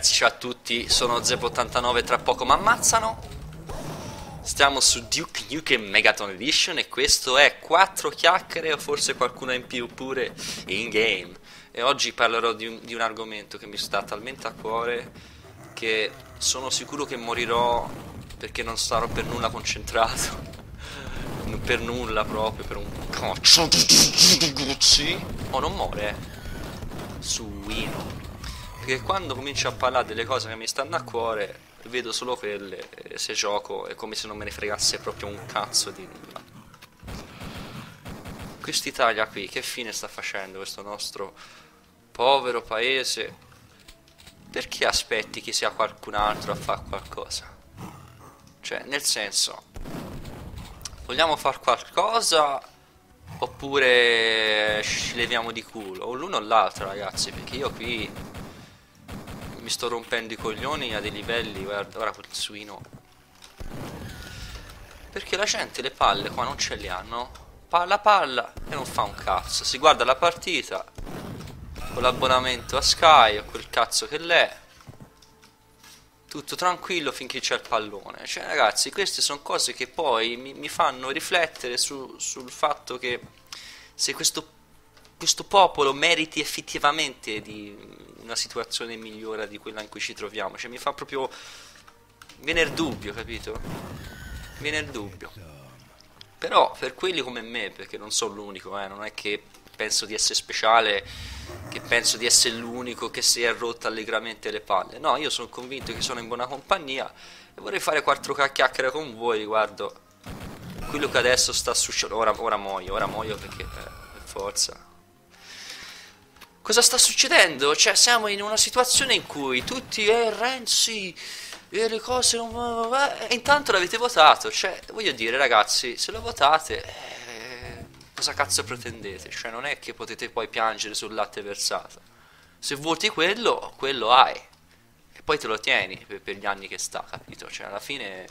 ragazzi, ciao a tutti, sono Zep89, tra poco mi ammazzano. Stiamo su Duke Nukem Megaton Edition e questo è 4 chiacchiere o forse qualcuna in più pure in game. E oggi parlerò di un argomento che mi sta talmente a cuore che sono sicuro che morirò perché non sarò per nulla concentrato. Per nulla proprio, per un cazzo. O non muore, su Wino. Perché quando comincio a parlare delle cose che mi stanno a cuore, vedo solo quelle, e se gioco è come se non me ne fregasse proprio un cazzo di nulla. Quest'Italia qui, che fine sta facendo questo nostro povero paese? Perché aspetti che sia qualcun altro a fare qualcosa? Cioè, nel senso, vogliamo fare qualcosa oppure ci leviamo di culo? O l'uno o l'altro, ragazzi, perché io qui mi sto rompendo i coglioni a dei livelli, guarda, ora quel suino. Perché la gente le palle qua non ce le hanno. Palla e non fa un cazzo. Si guarda la partita con l'abbonamento a Sky o quel cazzo che l'è. Tutto tranquillo finché c'è il pallone. Cioè ragazzi, queste sono cose che poi mi fanno riflettere sul fatto che se questo popolo meriti effettivamente di una situazione migliore di quella in cui ci troviamo. Cioè mi fa proprio viene il dubbio, capito? Viene il dubbio. Però per quelli come me, perché non sono l'unico, non è che penso di essere speciale, che penso di essere l'unico che si è rotto allegramente le palle. No, io sono convinto che sono in buona compagnia e vorrei fare 4 chiacchiere con voi riguardo quello che adesso sta succedendo. Ora muoio perché per forza. Cosa sta succedendo? Cioè siamo in una situazione in cui tutti Renzi e le cose non... e intanto l'avete votato. Cioè voglio dire ragazzi, se lo votate cosa cazzo pretendete? Cioè non è che potete poi piangere sul latte versato. Se voti quello hai e poi te lo tieni per gli anni che sta, capito? Cioè alla fine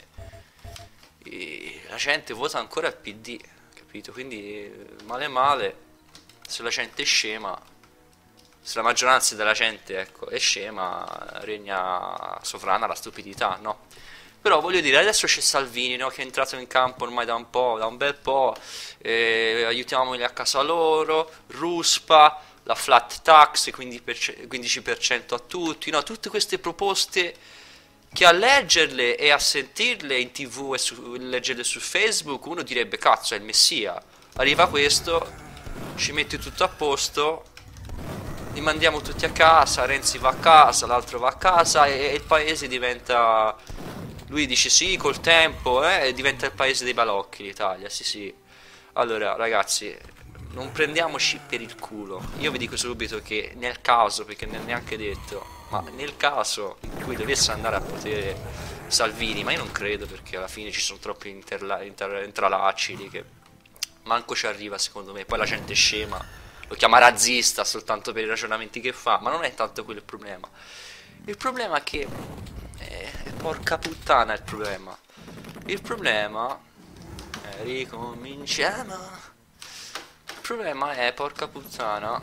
la gente vota ancora il PD, capito? Quindi male se la gente è scema, se la maggioranza della gente, ecco, è scema, regna sovrana la stupidità, no? Però voglio dire, adesso c'è Salvini, no, che è entrato in campo ormai da un bel po', aiutiamoli a casa loro, Ruspa, la flat tax, 15% a tutti, no? Tutte queste proposte che a leggerle e a sentirle in TV e leggerle su Facebook uno direbbe cazzo è il messia. Arriva questo, ci mette tutto a posto, li mandiamo tutti a casa, Renzi va a casa, l'altro va a casa e il paese diventa... Lui dice sì, col tempo, diventa il paese dei balocchi l'Italia, sì. Allora, ragazzi, non prendiamoci per il culo. Io vi dico subito che nel caso, perché non è neanche detto, ma nel caso in cui dovesse andare a potere Salvini, ma io non credo perché alla fine ci sono troppi intralacci lì che manco ci arriva secondo me, poi la gente è scema, lo chiama razzista soltanto per i ragionamenti che fa, ma non è tanto quello il problema. Il problema è che porca puttana il problema. Il problema ricominciamo. Il problema è porca puttana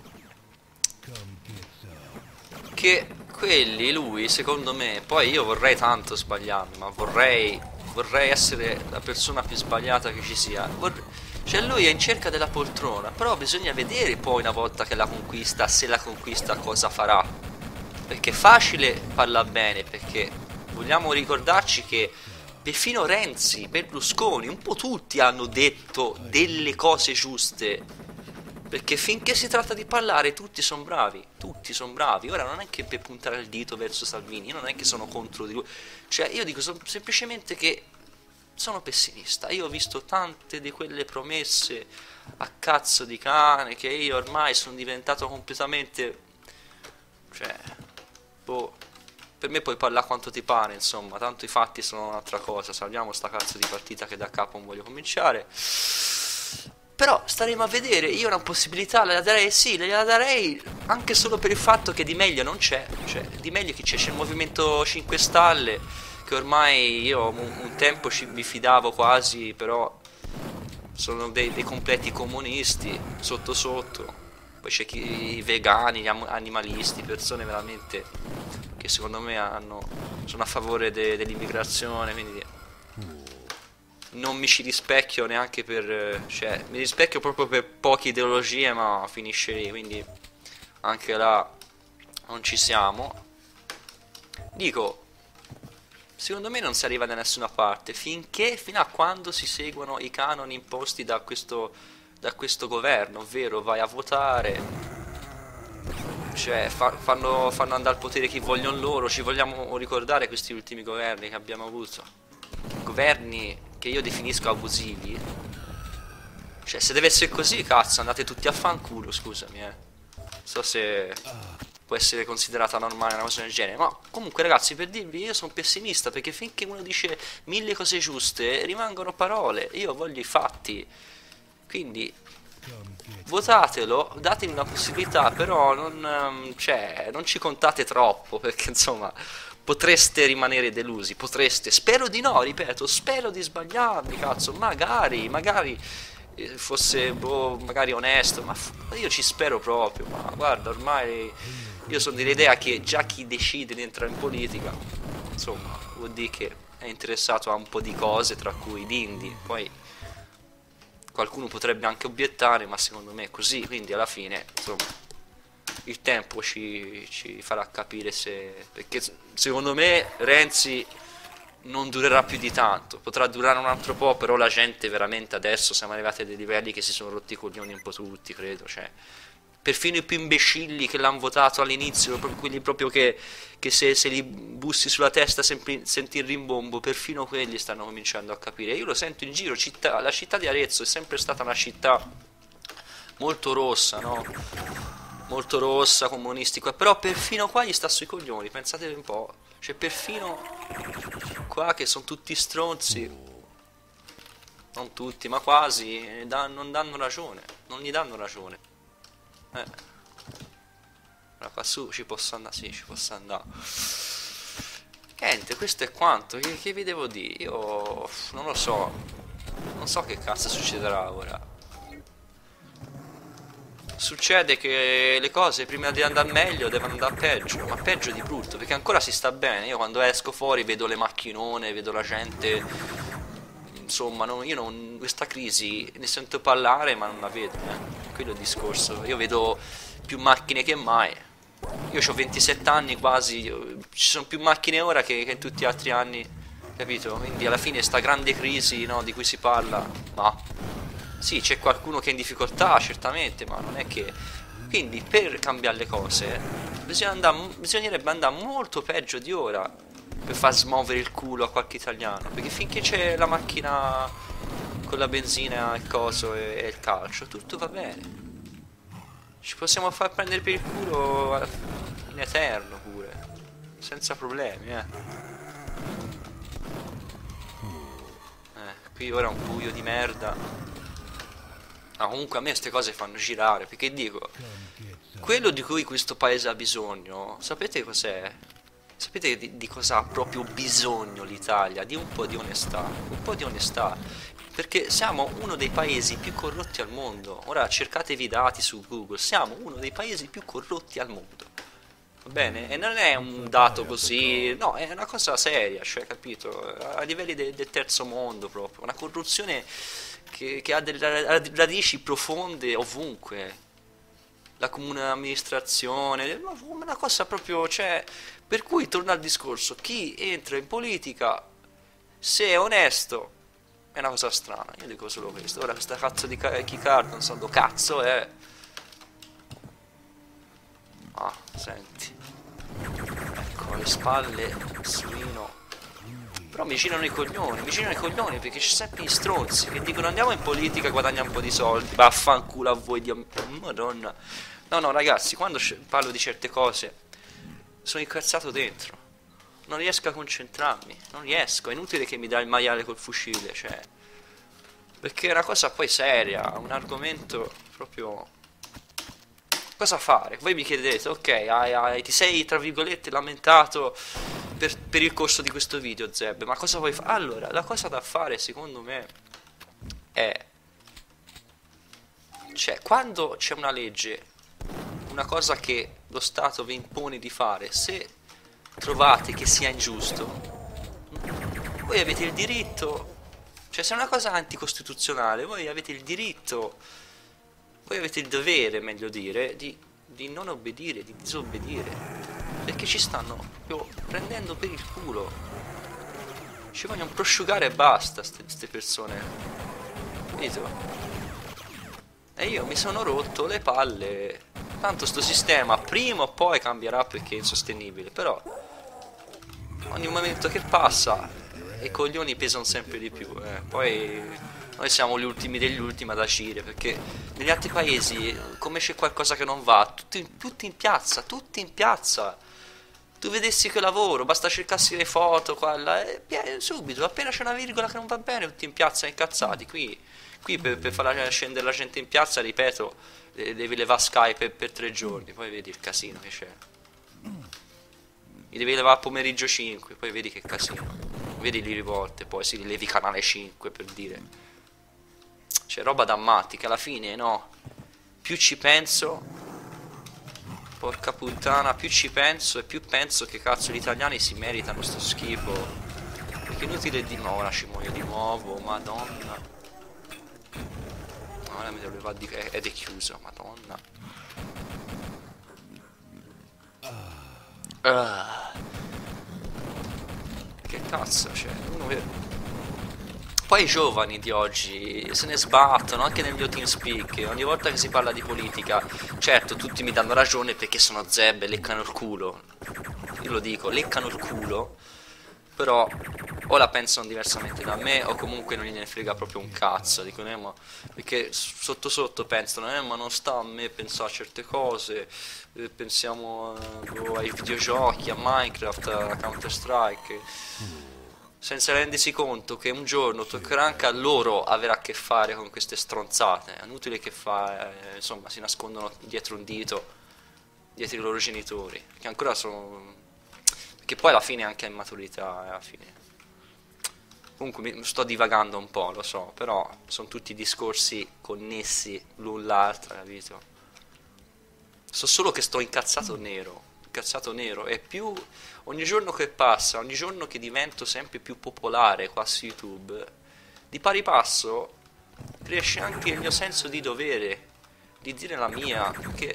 che lui secondo me, poi io vorrei tanto sbagliarmi, ma vorrei essere la persona più sbagliata che ci sia. Cioè lui è in cerca della poltrona, però bisogna vedere poi una volta che la conquista, se la conquista cosa farà. Perché è facile parlare bene, perché vogliamo ricordarci che perfino Renzi, Berlusconi, un po' tutti hanno detto delle cose giuste. Perché finché si tratta di parlare tutti sono bravi, ora non è che per puntare il dito verso Salvini, io non è che sono contro di lui, cioè io dico semplicemente che sono pessimista. Io ho visto tante di quelle promesse a cazzo di cane che io ormai sono diventato completamente, cioè boh, per me puoi parlare quanto ti pare, insomma, tanto i fatti sono un'altra cosa. Salviamo sta cazzo di partita che da capo non voglio cominciare. Però staremo a vedere, io una possibilità la darei, sì, la darei anche solo per il fatto che di meglio non c'è. Cioè, di meglio che c'è il Movimento 5 Stelle, che ormai io un tempo mi fidavo quasi, però sono dei completi comunisti, sotto. Poi c'è i vegani, gli animalisti, persone veramente che secondo me sono a favore dell'immigrazione, quindi non mi ci rispecchio neanche per, cioè, mi rispecchio proprio per poche ideologie, ma finisce lì, quindi anche là non ci siamo. Dico, secondo me non si arriva da nessuna parte fino a quando si seguono i canoni imposti da questo governo, ovvero vai a votare, cioè fanno andare al potere chi vogliono loro. Ci vogliamo ricordare questi ultimi governi che abbiamo avuto, governi che io definisco abusivi. Cioè, se deve essere così, cazzo, andate tutti a fanculo, scusami, non so se può essere considerata normale una cosa del genere, ma comunque ragazzi, per dirvi, io sono pessimista, perché finché uno dice mille cose giuste rimangono parole, io voglio i fatti. Quindi votatelo, datemi una possibilità, però cioè, non ci contate troppo, perché insomma potreste rimanere delusi, potreste, spero di no, ripeto, spero di sbagliarmi, cazzo, magari fosse, boh, magari onesto, ma io ci spero proprio. Ma guarda, ormai io sono dell'idea che già chi decide di entrare in politica, insomma, vuol dire che è interessato a un po' di cose, tra cui l'indie. Poi qualcuno potrebbe anche obiettare, ma secondo me è così, quindi alla fine, insomma, il tempo ci farà capire se... Perché secondo me Renzi non durerà più di tanto, potrà durare un altro po', però la gente veramente adesso siamo arrivati a dei livelli che si sono rotti i coglioni un po' tutti, credo, cioè perfino i più imbecilli che l'hanno votato all'inizio, proprio quelli proprio che se li bussi sulla testa senti il rimbombo, perfino quelli stanno cominciando a capire. Io lo sento in giro, la città di Arezzo è sempre stata una città molto rossa, no? Molto rossa, comunistica, però perfino qua gli sta sui coglioni, pensate un po', cioè perfino qua che sono tutti stronzi, non tutti, ma quasi, non danno ragione, non gli danno ragione. Ora qua su ci posso andare, sì, ci posso andare. Niente, questo è quanto, che vi devo dire? Io non lo so, non so che cazzo succederà ora. Succede che le cose prima di andare meglio devono andare peggio, ma peggio di brutto, perché ancora si sta bene. Io quando esco fuori vedo le macchinone, vedo la gente, insomma, io non, questa crisi ne sento parlare ma non la vedo, quello è il discorso. Io vedo più macchine che mai. Io ho 27 anni quasi, ci sono più macchine ora che in tutti gli altri anni, capito? Quindi alla fine sta grande crisi, no, di cui si parla, ma sì, c'è qualcuno che è in difficoltà, certamente, ma non è che... Quindi per cambiare le cose bisognerebbe andare molto peggio di ora per far smuovere il culo a qualche italiano, perché finché c'è la macchina con la benzina, il coso e il calcio, tutto va bene. Ci possiamo far prendere per il culo in eterno pure, senza problemi, qui ora è un buio di merda. Ma comunque a me queste cose fanno girare, perché dico, quello di cui questo paese ha bisogno, sapete cos'è? Sapete di cosa ha proprio bisogno l'Italia? Di un po' di onestà, un po' di onestà, perché siamo uno dei paesi più corrotti al mondo. Ora cercatevi i dati su Google, siamo uno dei paesi più corrotti al mondo. Va bene? E non è un dato così, no, è una cosa seria, cioè, capito? A livelli del terzo mondo proprio, una corruzione che ha delle radici profonde ovunque. La comune amministrazione, una cosa proprio, cioè, per cui torna al discorso, chi entra in politica, se è onesto, è una cosa strana, io dico solo questo. Ora questa cazzo di keycard, non so, do cazzo è... Ah, senti, ecco, alle spalle, suino. Però mi girano i coglioni perché c'è sempre gli stronzi che dicono andiamo in politica e guadagniamo un po' di soldi. Vaffanculo a voi, Dio, madonna. No, no, ragazzi, quando parlo di certe cose sono incazzato dentro. Non riesco a concentrarmi, non riesco. È inutile che mi dà il maiale col fucile, cioè. Perché è una cosa poi seria, un argomento proprio... Cosa fare? Voi mi chiedete, ok, ti sei, tra virgolette, lamentato per il corso di questo video, Zeb, ma cosa vuoi fare? Allora, la cosa da fare, secondo me, è... Cioè, quando c'è una legge, una cosa che lo Stato vi impone di fare, se trovate che sia ingiusto, voi avete il diritto, cioè se è una cosa anticostituzionale, voi avete il diritto, voi avete il dovere, meglio dire, di non obbedire, di disobbedire, perché ci stanno proprio prendendo per il culo, ci vogliono prosciugare e basta, queste persone, capito? E io mi sono rotto le palle, tanto sto sistema prima o poi cambierà perché è insostenibile, però ogni momento che passa i coglioni pesano sempre di più, poi noi siamo gli ultimi degli ultimi ad agire, perché negli altri paesi come c'è qualcosa che non va, tutti in piazza, tutti in piazza. Tu vedessi che lavoro, basta cercarsi le foto qua, là, e subito, appena c'è una virgola che non va bene, tutti in piazza incazzati. Qui per far scendere la gente in piazza, ripeto, devi levare Skype per 3 giorni, poi vedi il casino che c'è. Li devi levare a pomeriggio 5, poi vedi che casino. Vedi le rivolte, poi si rilevi canale 5 per dire. C'è roba da matti che alla fine no. Più ci penso, porca puttana, più ci penso e più penso che cazzo gli italiani si meritano sto schifo. Perché è inutile di nuovo, ora ci muoio di nuovo, madonna. Ora mi devo levare ed è chiuso, madonna. Che cazzo, cioè, poi i giovani di oggi se ne sbattono anche nel mio TeamSpeak. Ogni volta che si parla di politica, certo, tutti mi danno ragione perché sono zebbe, leccano il culo. Io lo dico, leccano il culo. Però o la pensano diversamente da me o comunque non gliene frega proprio un cazzo. Dicono, ma perché sotto sotto pensano, ma non sta a me pensare a certe cose. Pensiamo ai videogiochi, a Minecraft, a Counter Strike, senza rendersi conto che un giorno toccherà anche a loro avere a che fare con queste stronzate. È inutile che insomma, si nascondono dietro un dito, dietro i loro genitori, che ancora sono, che poi alla fine è anche immaturità, alla fine. Comunque mi sto divagando un po', lo so, però sono tutti discorsi connessi l'un l'altro, capito? So solo che sto incazzato nero, e più ogni giorno che passa, ogni giorno che divento sempre più popolare qua su YouTube, di pari passo cresce anche il mio senso di dovere, di dire la mia,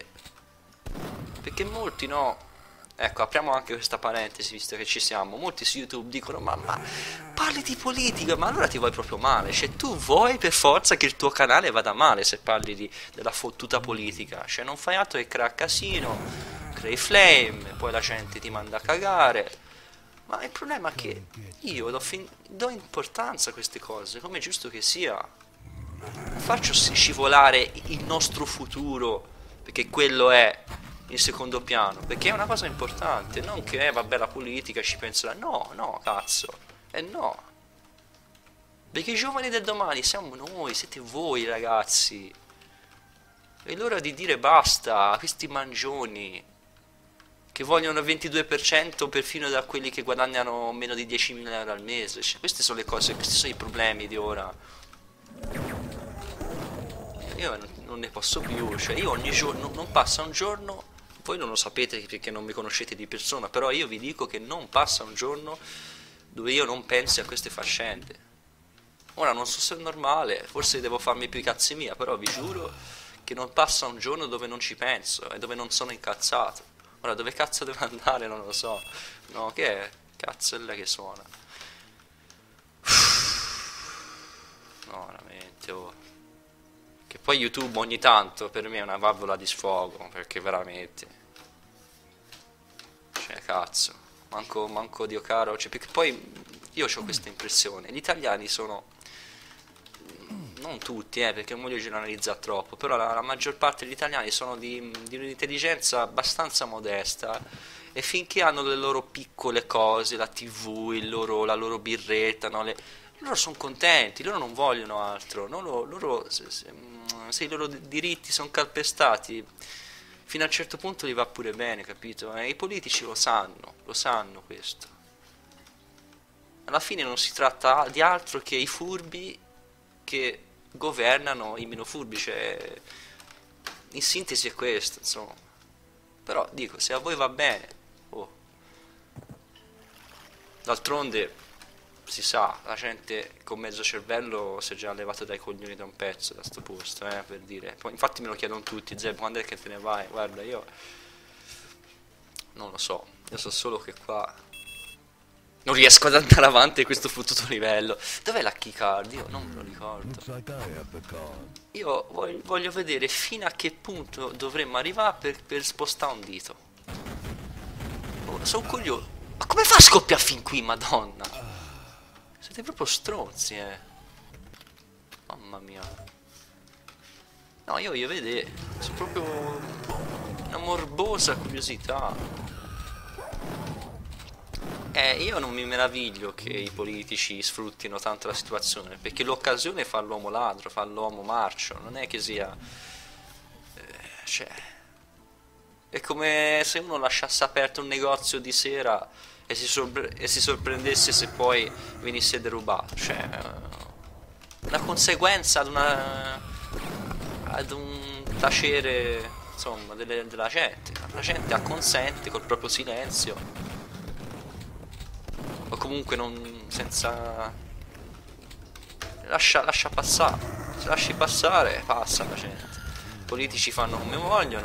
perché molti no. Ecco, apriamo anche questa parentesi visto che ci siamo. Molti su YouTube dicono: ma parli di politica, ma allora ti vuoi proprio male. Cioè, tu vuoi per forza che il tuo canale vada male se parli della fottuta politica. Cioè, non fai altro che creare casino, crei flame, poi la gente ti manda a cagare. Ma il problema è che io do importanza a queste cose, come è giusto che sia. Non faccio scivolare il nostro futuro, perché quello è in secondo piano, perché è una cosa importante, non che vabbè la politica ci penserà, no cazzo, no, perché i giovani del domani siamo noi, siete voi ragazzi, è l'ora di dire basta a questi mangioni che vogliono il 22% perfino da quelli che guadagnano meno di 10.000 euro al mese. Cioè, queste sono le cose, questi sono i problemi di ora. Io non ne posso più, cioè io ogni giorno, non passa un giorno. Voi non lo sapete perché non mi conoscete di persona, però io vi dico che non passa un giorno dove io non pensi a queste faccende. Ora non so se è normale, forse devo farmi più i cazzi mia, però vi giuro che non passa un giorno dove non ci penso e dove non sono incazzato. Ora dove cazzo devo andare non lo so. No, che è? Cazzo è lei che suona. No, veramente, oh. Che poi YouTube ogni tanto per me è una valvola di sfogo, perché veramente, cioè cazzo, manco Dio caro, cioè, perché poi io ho questa impressione, gli italiani sono, non tutti, perché non voglio generalizzare troppo, però la maggior parte degli italiani sono di un'intelligenza abbastanza modesta, e finché hanno le loro piccole cose, la TV, la loro birretta, no, loro sono contenti, loro non vogliono altro, no, se i loro diritti sono calpestati, fino a un certo punto gli va pure bene, capito? I politici lo sanno questo. Alla fine non si tratta di altro che i furbi che governano i meno furbi, cioè, in sintesi è questo, insomma. Però dico, se a voi va bene, oh, D'altronde, si sa, la gente con mezzo cervello si è già levato dai coglioni da un pezzo da sto posto, per dire. Poi, infatti me lo chiedono tutti, Zeb, quando è che te ne vai? Guarda, io non lo so, io so solo che qua non riesco ad andare avanti a questo fottuto livello. Dov'è la keycard? Io non me lo ricordo. Io voglio vedere fino a che punto dovremmo arrivare per spostare un dito. Oh, sono curioso. Ma come fa a scoppiare fin qui, madonna? Siete proprio stronzi, Mamma mia. No, io voglio vedere. Sono proprio una morbosa curiosità. Io non mi meraviglio che i politici sfruttino tanto la situazione, perché l'occasione fa l'uomo ladro, fa l'uomo marcio, non è che sia... cioè... È come se uno lasciasse aperto un negozio di sera e si sorprendesse se poi venisse derubato, cioè... una conseguenza ad un tacere, insomma, della gente. La gente acconsente col proprio silenzio. O comunque non senza lascia passare, se lasci passare passa la gente, i politici fanno come vogliono,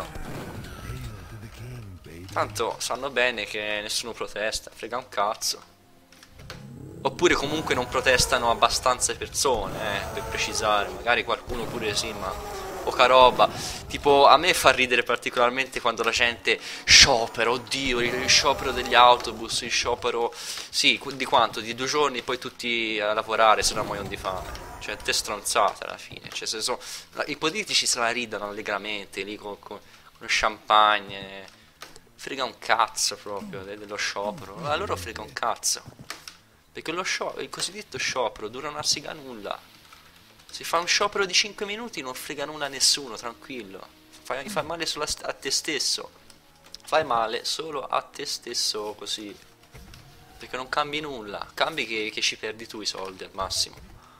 tanto sanno bene che nessuno protesta, frega un cazzo, oppure comunque non protestano abbastanza persone, per precisare, magari qualcuno pure sì, ma poca roba. Tipo, a me fa ridere particolarmente quando la gente sciopera, oddio, il sciopero degli autobus, il sciopero, sì, di quanto? Di 2 giorni, poi tutti a lavorare, se no muoiono di fame. Cioè, te stronzate alla fine. Cioè, i politici se la ridano allegramente, lì con champagne. Frega un cazzo proprio dello sciopero. A loro frega un cazzo. Perché il cosiddetto sciopero dura una siga nulla. Se fa un sciopero di 5 minuti non frega nulla a nessuno, tranquillo. Fai male solo a te stesso. Fai male solo a te stesso così. Perché non cambi nulla. Cambi che ci perdi tu i soldi al massimo.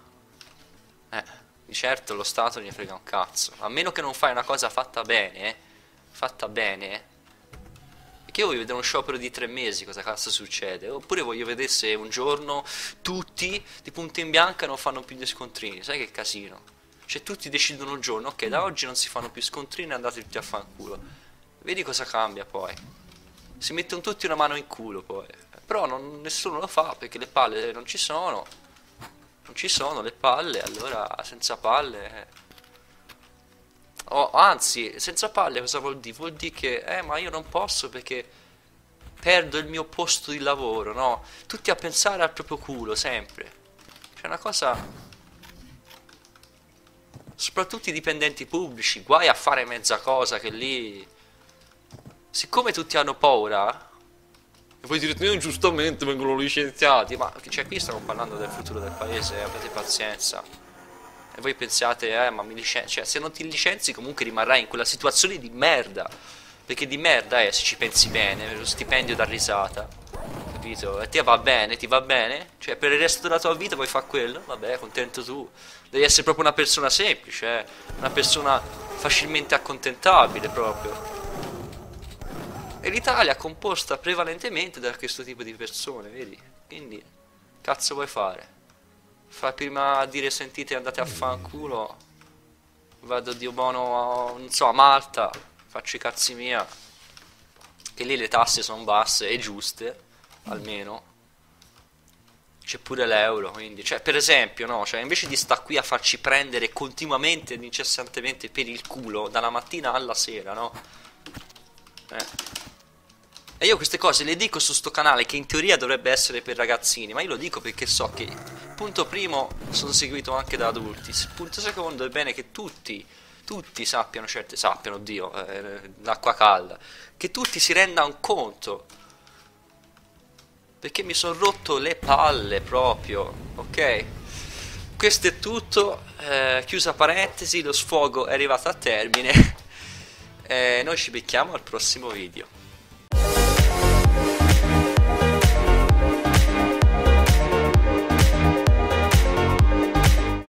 Di certo lo Stato ne frega un cazzo. A meno che non fai una cosa fatta bene. Fatta bene. Perché io voglio vedere uno sciopero di 3 mesi, cosa cazzo succede? Oppure voglio vedere se un giorno tutti di punta in bianca non fanno più gli scontrini. Sai che casino? Cioè tutti decidono un giorno, ok, da oggi non si fanno più scontrini, andate tutti a fanculo. Vedi cosa cambia poi. Si mettono tutti una mano in culo poi. Però nessuno lo fa perché le palle non ci sono. Non ci sono le palle, allora senza palle... Oh, anzi, senza palle cosa vuol dire? Vuol dire che, ma io non posso perché perdo il mio posto di lavoro, no? Tutti a pensare al proprio culo, sempre. C'è una cosa... Soprattutto i dipendenti pubblici, guai a fare mezza cosa che lì... Siccome tutti hanno paura... E poi direte, giustamente vengono licenziati, ma cioè qui stiamo parlando del futuro del paese, abbiate pazienza. E voi pensiate, ma mi licenzi, cioè se non ti licenzi comunque rimarrai in quella situazione di merda. Perché di merda è, se ci pensi bene, lo stipendio da risata. Capito? E ti va bene, ti va bene? Cioè per il resto della tua vita vuoi fare quello? Vabbè, contento tu. Devi essere proprio una persona semplice, una persona facilmente accontentabile proprio. E l'Italia è composta prevalentemente da questo tipo di persone, vedi? Quindi, cazzo vuoi fare? Fa prima a dire sentite andate a fanculo, vado Dio buono non so, a Malta, faccio i cazzi mia, che lì le tasse sono basse e giuste, almeno, c'è pure l'euro, quindi, cioè per esempio, no, cioè invece di sta qui a farci prendere continuamente ed incessantemente per il culo, dalla mattina alla sera, no? E io queste cose le dico su sto canale che in teoria dovrebbe essere per ragazzini, ma io lo dico perché so che, punto primo, sono seguito anche da adulti, punto secondo è bene che tutti sappiano, Dio, l'acqua calda, che tutti si rendano conto, perché mi sono rotto le palle proprio, ok? Questo è tutto, chiusa parentesi, lo sfogo è arrivato a termine, noi ci becchiamo al prossimo video.